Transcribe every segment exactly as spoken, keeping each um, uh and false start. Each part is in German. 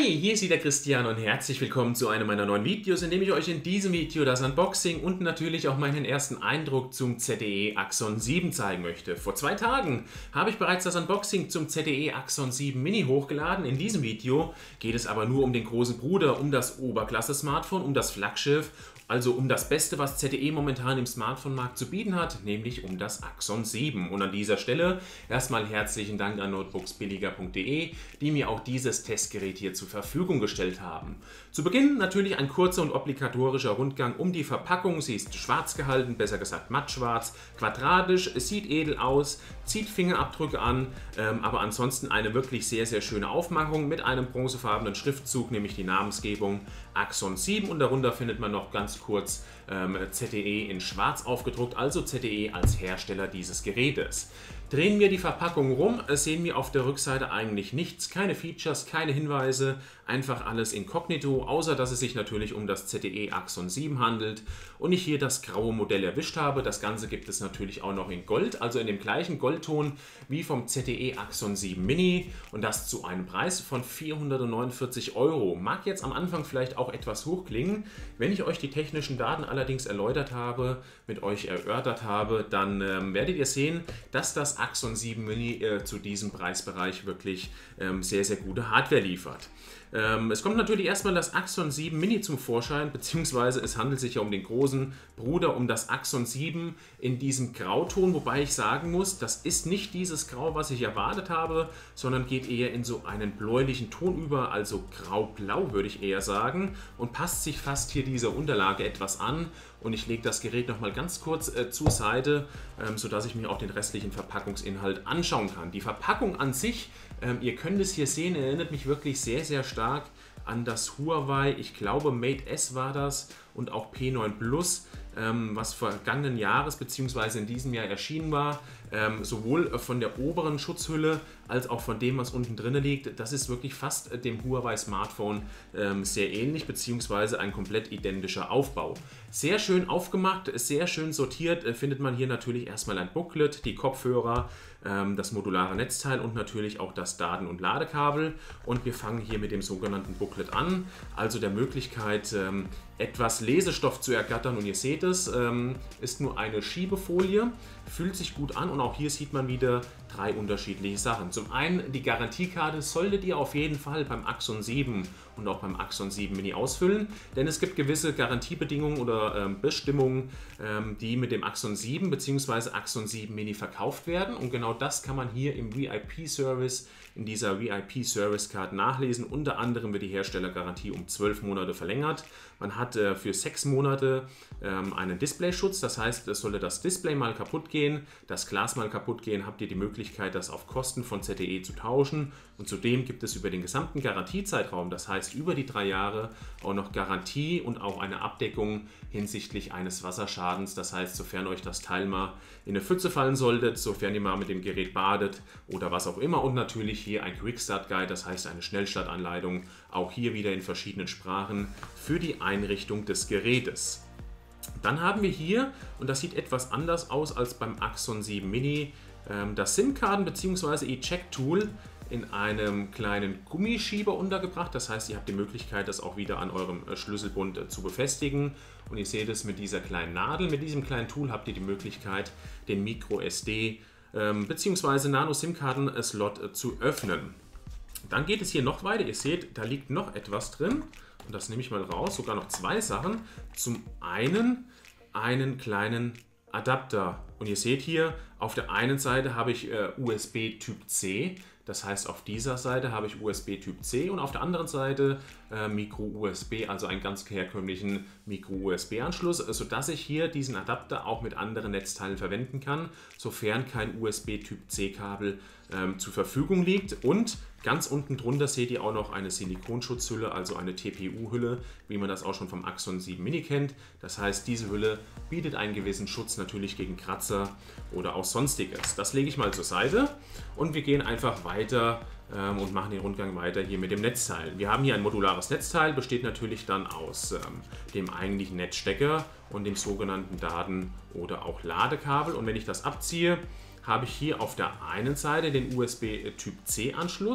Hi, hier ist wieder Christian und herzlich willkommen zu einem meiner neuen Videos, in dem ich euch in diesem Video das Unboxing und natürlich auch meinen ersten Eindruck zum Z T E Axon sieben zeigen möchte. Vor zwei Tagen habe ich bereits das Unboxing zum Z T E Axon sieben Mini hochgeladen. In diesem Video geht es aber nur um den großen Bruder, um das Oberklasse-Smartphone, um das Flaggschiff, also um das Beste, was Z T E momentan im Smartphone-Markt zu bieten hat, nämlich um das Axon sieben. Und an dieser Stelle erstmal herzlichen Dank an notebooksbilliger punkt de, die mir auch dieses Testgerät hier zur Verfügung gestellt haben. Zu Beginn natürlich ein kurzer und obligatorischer Rundgang um die Verpackung. Sie ist schwarz gehalten, besser gesagt mattschwarz, quadratisch, es sieht edel aus, zieht Fingerabdrücke an, ähm, aber ansonsten eine wirklich sehr, sehr schöne Aufmachung mit einem bronzefarbenen Schriftzug, nämlich die Namensgebung Axon sieben, und darunter findet man noch ganz kurz ähm, Z T E in schwarz aufgedruckt, also Z T E als Hersteller dieses Gerätes. Drehen wir die Verpackung rum, sehen wir auf der Rückseite eigentlich nichts, keine Features, keine Hinweise, einfach alles inkognito, außer dass es sich natürlich um das Z T E Axon sieben handelt und ich hier das graue Modell erwischt habe. Das Ganze gibt es natürlich auch noch in Gold, also in dem gleichen Goldton wie vom Z T E Axon sieben Mini, und das zu einem Preis von vierhundertneunundvierzig Euro. Mag jetzt am Anfang vielleicht auch etwas hoch klingen. Wenn ich euch die technischen Daten allerdings erläutert habe, mit euch erörtert habe, dann ähm, werdet ihr sehen, dass das Axon sieben Mini äh, zu diesem Preisbereich wirklich ähm, sehr, sehr gute Hardware liefert. Ähm, es kommt natürlich erstmal das Axon sieben Mini zum Vorschein, beziehungsweise es handelt sich ja um den großen Bruder, um das Axon sieben in diesem Grauton, wobei ich sagen muss, das ist nicht dieses Grau, was ich erwartet habe, sondern geht eher in so einen bläulichen Ton über, also grau-blau würde ich eher sagen, und passt sich fast hier dieser Unterlage etwas an. Und ich lege das Gerät nochmal ganz kurz äh, zur Seite, ähm, sodass ich mir auch den restlichen Verpackungsinhalt anschauen kann. Die Verpackung an sich, ähm, ihr könnt es hier sehen, erinnert mich wirklich sehr, sehr stark an das Huawei, ich glaube Mate S war das, und auch P neun Plus, ähm, was vergangenen Jahres bzw. in diesem Jahr erschienen war. Ähm, sowohl von der oberen Schutzhülle als auch von dem, was unten drin liegt. Das ist wirklich fast dem Huawei Smartphone ähm, sehr ähnlich, beziehungsweise ein komplett identischer Aufbau. Sehr schön aufgemacht, sehr schön sortiert, äh, findet man hier natürlich erstmal ein Booklet, die Kopfhörer, ähm, das modulare Netzteil und natürlich auch das Daten- und Ladekabel. Und wir fangen hier mit dem sogenannten Booklet an, also der Möglichkeit, ähm, etwas Lesestoff zu ergattern, und ihr seht es, ähm, ist nur eine Schiebefolie, fühlt sich gut an, und auch hier sieht man wieder drei unterschiedliche Sachen. Zum einen die Garantiekarte solltet ihr auf jeden Fall beim Axon sieben und auch beim Axon sieben Mini ausfüllen, denn es gibt gewisse Garantiebedingungen oder ähm, Bestimmungen, ähm, die mit dem Axon sieben bzw. Axon sieben Mini verkauft werden, und genau das kann man hier im V I P-Service, in dieser V I P-Service-Card nachlesen. Unter anderem wird die Herstellergarantie um zwölf Monate verlängert. Man hat äh, für sechs Monate ähm, einen Displayschutz, das heißt, es sollte das Display mal kaputt gehen, das Glas mal kaputt gehen, habt ihr die Möglichkeit, das auf Kosten von Z T E zu tauschen, und zudem gibt es über den gesamten Garantiezeitraum, das heißt über die drei Jahre, auch noch Garantie und auch eine Abdeckung hinsichtlich eines Wasserschadens, das heißt, sofern euch das Teil mal in eine Pfütze fallen solltet, sofern ihr mal mit dem Gerät badet oder was auch immer, und natürlich hier ein Quick-Start Guide, das heißt eine Schnellstartanleitung, auch hier wieder in verschiedenen Sprachen für die Einrichtung des Gerätes. Dann haben wir hier, und das sieht etwas anders aus als beim Axon sieben Mini, das SIM-Karten- bzw. Eject-Tool in einem kleinen Gummischieber untergebracht. Das heißt, ihr habt die Möglichkeit, das auch wieder an eurem Schlüsselbund zu befestigen. Und ihr seht es mit dieser kleinen Nadel. Mit diesem kleinen Tool habt ihr die Möglichkeit, den Micro S D ähm, bzw. Nano-SIM-Karten-Slot zu öffnen. Dann geht es hier noch weiter. Ihr seht, da liegt noch etwas drin. Und das nehme ich mal raus. Sogar noch zwei Sachen. Zum einen einen kleinen Adapter. Und ihr seht hier, auf der einen Seite habe ich äh, U S B Typ C, das heißt, auf dieser Seite habe ich U S B Typ C, und auf der anderen Seite äh, Micro U S B, also einen ganz herkömmlichen Micro U S B-Anschluss, sodass ich hier diesen Adapter auch mit anderen Netzteilen verwenden kann, sofern kein U S B Typ C-Kabel ähm, zur Verfügung liegt. Und ganz unten drunter seht ihr auch noch eine Silikonschutzhülle, also eine T P U-Hülle, wie man das auch schon vom Axon sieben Mini kennt. Das heißt, diese Hülle bietet einen gewissen Schutz natürlich gegen Kratzer oder auch sonstiges. Das lege ich mal zur Seite, und wir gehen einfach weiter ähm, und machen den Rundgang weiter hier mit dem Netzteil. Wir haben hier ein modulares Netzteil, besteht natürlich dann aus ähm, dem eigentlichen Netzstecker und dem sogenannten Daten- oder auch Ladekabel. Und wenn ich das abziehe, habe ich hier auf der einen Seite den U S B Typ C Anschluss,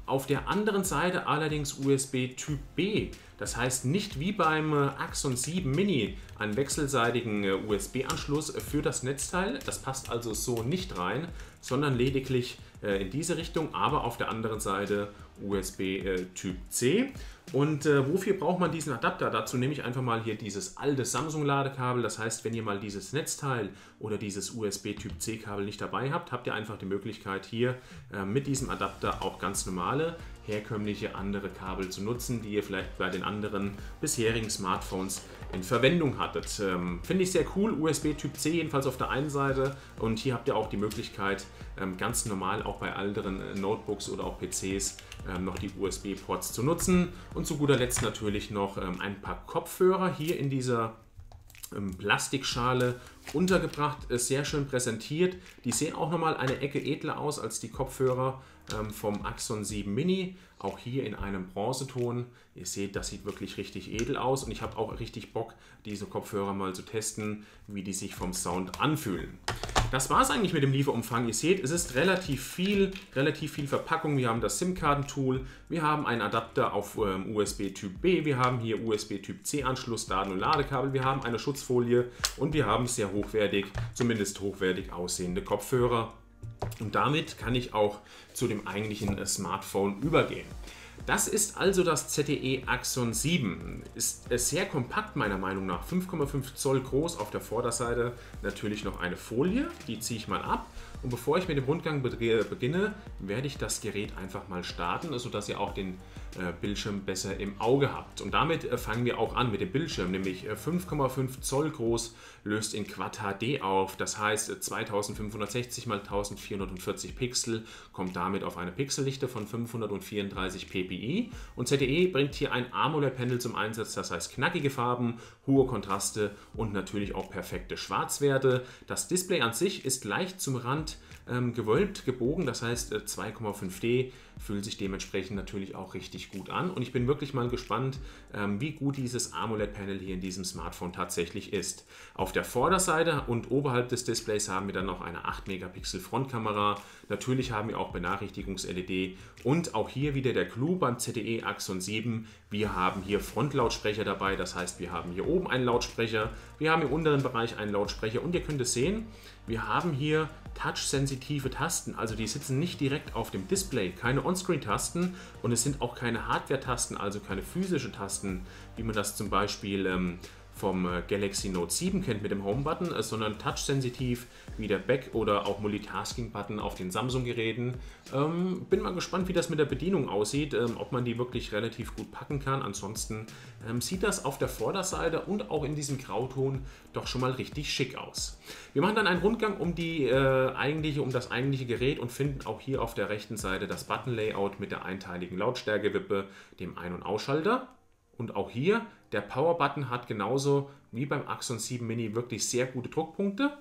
Auf der anderen Seite allerdings U S B Typ B. Das heißt nicht wie beim Axon sieben Mini einen wechselseitigen U S B-Anschluss für das Netzteil. Das passt also so nicht rein, sondern lediglich in diese Richtung, aber auf der anderen Seite U S B äh, Typ C. Und äh, wofür braucht man diesen Adapter? Dazu nehme ich einfach mal hier dieses alte Samsung-Ladekabel. Das heißt, wenn ihr mal dieses Netzteil oder dieses U S B Typ C-Kabel nicht dabei habt, habt ihr einfach die Möglichkeit hier äh, mit diesem Adapter auch ganz normale, herkömmliche andere Kabel zu nutzen, die ihr vielleicht bei den anderen bisherigen Smartphones in Verwendung hattet. Ähm, Finde ich sehr cool, U S B Typ C jedenfalls auf der einen Seite, und hier habt ihr auch die Möglichkeit, ähm, ganz normal auch bei anderen äh, Notebooks oder auch P Cs ähm, noch die U S B-Ports zu nutzen. Und zu guter Letzt natürlich noch ähm, ein paar Kopfhörer hier in dieser ähm, Plastikschale untergebracht, ist sehr schön präsentiert. Die sehen auch nochmal eine Ecke edler aus als die Kopfhörer ähm, vom Axon sieben Mini. Auch hier in einem Bronzeton. Ihr seht, das sieht wirklich richtig edel aus, und ich habe auch richtig Bock, diese Kopfhörer mal zu testen, wie die sich vom Sound anfühlen. Das war es eigentlich mit dem Lieferumfang. Ihr seht, es ist relativ viel, relativ viel Verpackung. Wir haben das SIM-Karten-Tool, wir haben einen Adapter auf ähm, U S B Typ B, wir haben hier U S B Typ C-Anschluss, Daten- und Ladekabel, wir haben eine Schutzfolie und wir haben sehr hochwertig, zumindest hochwertig aussehende Kopfhörer. Und damit kann ich auch zu dem eigentlichen äh, Smartphone übergehen. Das ist also das Z T E Axon sieben. Ist sehr kompakt meiner Meinung nach, fünf Komma fünf Zoll groß, auf der Vorderseite natürlich noch eine Folie, die ziehe ich mal ab. Und bevor ich mit dem Rundgang beginne, werde ich das Gerät einfach mal starten, sodass ihr auch den äh, Bildschirm besser im Auge habt. Und damit äh, fangen wir auch an mit dem Bildschirm, nämlich äh, fünf Komma fünf Zoll groß, löst in Quad H D auf, das heißt äh, zweitausendfünfhundertsechzig mal eintausendvierhundertvierzig Pixel, kommt damit auf eine Pixeldichte von fünfhundertvierunddreißig p p i. Und Z T E bringt hier ein AMOLED-Panel zum Einsatz, das heißt knackige Farben, hohe Kontraste und natürlich auch perfekte Schwarzwerte. Das Display an sich ist leicht zum Rand ähm, gewölbt, gebogen, das heißt äh, zwei Komma fünf D, fühlt sich dementsprechend natürlich auch richtig gut an. Und ich bin wirklich mal gespannt, ähm, wie gut dieses AMOLED-Panel hier in diesem Smartphone tatsächlich ist. Auf der Vorderseite und oberhalb des Displays haben wir dann noch eine acht Megapixel Frontkamera. Natürlich haben wir auch Benachrichtigungs-L E D und auch hier wieder der Clou beim Z T E Axon sieben. Wir haben hier Frontlautsprecher dabei, das heißt, wir haben hier oben einen Lautsprecher, wir haben im unteren Bereich einen Lautsprecher und ihr könnt es sehen, wir haben hier touch-sensitive Tasten, also die sitzen nicht direkt auf dem Display, keine On-Screen-Tasten, und es sind auch keine Hardware-Tasten, also keine physische Tasten, wie man das zum Beispiel ähm, vom Galaxy Note sieben kennt mit dem Home-Button, sondern touch-sensitiv wie der Back- oder auch Multitasking-Button auf den Samsung-Geräten. Ähm, bin mal gespannt, wie das mit der Bedienung aussieht, ähm, ob man die wirklich relativ gut packen kann. Ansonsten ähm, sieht das auf der Vorderseite und auch in diesem Grauton doch schon mal richtig schick aus. Wir machen dann einen Rundgang um, die, äh, eigentliche, um das eigentliche Gerät und finden auch hier auf der rechten Seite das Button-Layout mit der einteiligen Lautstärkewippe, dem Ein- und Ausschalter. Und auch hier, der Power-Button hat genauso wie beim Axon sieben Mini wirklich sehr gute Druckpunkte.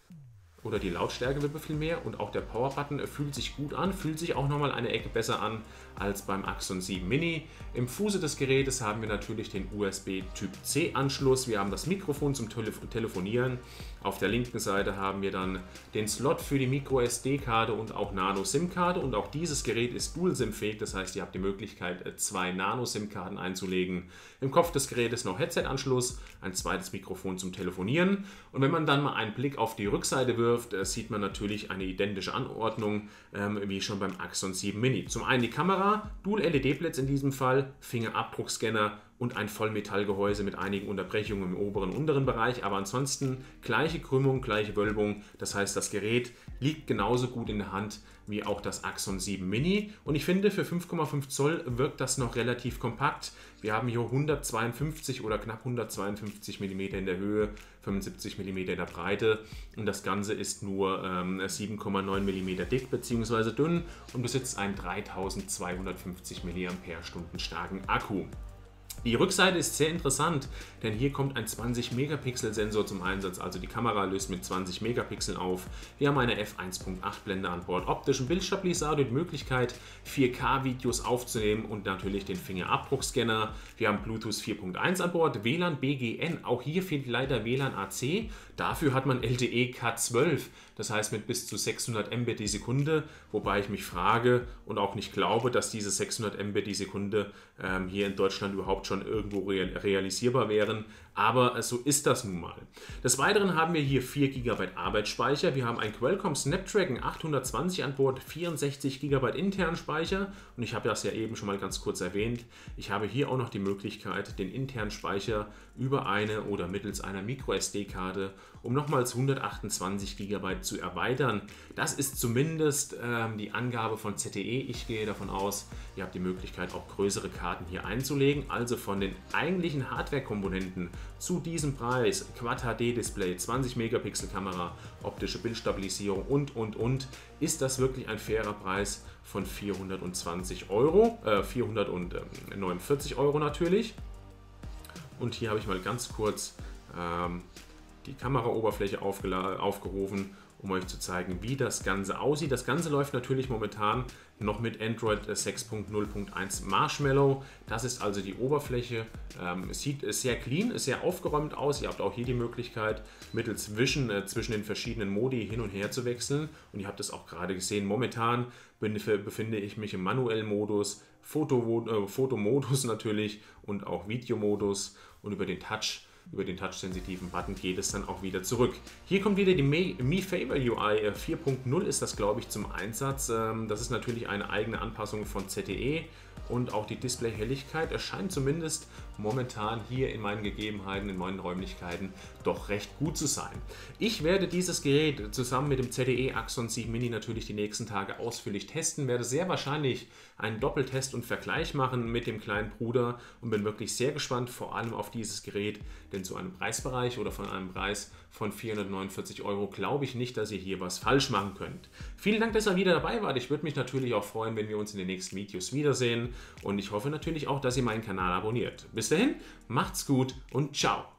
Oder die Lautstärkewippe vielmehr. Und auch der Power-Button fühlt sich gut an, fühlt sich auch nochmal eine Ecke besser an als beim Axon sieben Mini. Im Fuße des Gerätes haben wir natürlich den U S B Typ C Anschluss. Wir haben das Mikrofon zum Telef- Telefonieren. Auf der linken Seite haben wir dann den Slot für die Micro S D-Karte und auch Nano-SIM-Karte. Und auch dieses Gerät ist Dual-SIM-fähig, das heißt, ihr habt die Möglichkeit, zwei Nano-SIM-Karten einzulegen. Im Kopf des Gerätes noch Headset-Anschluss, ein zweites Mikrofon zum Telefonieren. Und wenn man dann mal einen Blick auf die Rückseite wirft, sieht man natürlich eine identische Anordnung ähm, wie schon beim Axon sieben Mini. Zum einen die Kamera, Dual-L E D-Blitz in diesem Fall, Fingerabdruckscanner und ein Vollmetallgehäuse mit einigen Unterbrechungen im oberen und unteren Bereich, aber ansonsten gleiche Krümmung, gleiche Wölbung. Das heißt, das Gerät liegt genauso gut in der Hand wie auch das Axon sieben Mini. Und ich finde, für fünf Komma fünf Zoll wirkt das noch relativ kompakt. Wir haben hier hundertzweiundfünfzig oder knapp hundertzweiundfünfzig Millimeter in der Höhe, fünfundsiebzig Millimeter in der Breite. Und das Ganze ist nur ähm, sieben Komma neun Millimeter dick bzw. dünn und besitzt einen dreitausendzweihundertfünfzig Milliampere-Stunden starken Akku. Die Rückseite ist sehr interessant, denn hier kommt ein zwanzig Megapixel Sensor zum Einsatz, also die Kamera löst mit zwanzig Megapixeln auf. Wir haben eine F eins Punkt acht Blende an Bord, optischen Bildstabilisator, die Möglichkeit vier K Videos aufzunehmen und natürlich den Fingerabdruckscanner. Wir haben Bluetooth vier Punkt eins an Bord, W L A N B G N, auch hier fehlt leider W L A N A C, dafür hat man L T E Cat zwölf, das heißt mit bis zu sechshundert Mbit die Sekunde, wobei ich mich frage und auch nicht glaube, dass diese sechshundert Mbit die Sekunde ähm, hier in Deutschland überhaupt schon irgendwo realisierbar wären, aber so ist das nun mal. Des Weiteren haben wir hier vier Gigabyte Arbeitsspeicher, wir haben ein Qualcomm Snapdragon achthundertzwanzig an Bord, vierundsechzig Gigabyte internen Speicher und ich habe das ja eben schon mal ganz kurz erwähnt, ich habe hier auch noch die Möglichkeit, den internen Speicher über eine oder mittels einer Micro S D-Karte um nochmals hundertachtundzwanzig Gigabyte zu erweitern. Das ist zumindest ähm, die Angabe von Z T E. Ich gehe davon aus, ihr habt die Möglichkeit, auch größere Karten hier einzulegen. Also von den eigentlichen Hardware-Komponenten zu diesem Preis, Quad H D-Display, zwanzig Megapixel Kamera, optische Bildstabilisierung und, und, und, ist das wirklich ein fairer Preis von vierhundertzwanzig Euro, äh, vierhundertneunundvierzig Euro natürlich. Und hier habe ich mal ganz kurz ähm, die Kameraoberfläche aufgerufen, um euch zu zeigen, wie das Ganze aussieht. Das Ganze läuft natürlich momentan noch mit Android sechs Punkt null Punkt eins Marshmallow. Das ist also die Oberfläche. Ähm, es sieht sehr clean, ist sehr aufgeräumt aus. Ihr habt auch hier die Möglichkeit, mittels Wischen äh, zwischen den verschiedenen Modi hin und her zu wechseln. Und ihr habt es auch gerade gesehen, momentan befinde ich mich im manuellen Modus, Foto, äh, Fotomodus natürlich und auch Videomodus, und über den Touch Über den touchsensitiven Button geht es dann auch wieder zurück. Hier kommt wieder die Mi Favor U I vier Punkt null ist das, glaube ich, zum Einsatz. Das ist natürlich eine eigene Anpassung von Z T E und auch die Display-Helligkeit erscheint zumindest momentan hier in meinen Gegebenheiten, in meinen Räumlichkeiten doch recht gut zu sein. Ich werde dieses Gerät zusammen mit dem Z T E Axon sieben Mini natürlich die nächsten Tage ausführlich testen, werde sehr wahrscheinlich einen Doppeltest und Vergleich machen mit dem kleinen Bruder und bin wirklich sehr gespannt, vor allem auf dieses Gerät, denn zu einem Preisbereich oder von einem Preis von vierhundertneunundvierzig Euro glaube ich nicht, dass ihr hier was falsch machen könnt. Vielen Dank, dass ihr wieder dabei wart. Ich würde mich natürlich auch freuen, wenn wir uns in den nächsten Videos wiedersehen, und ich hoffe natürlich auch, dass ihr meinen Kanal abonniert. Bis dahin, macht's gut und ciao!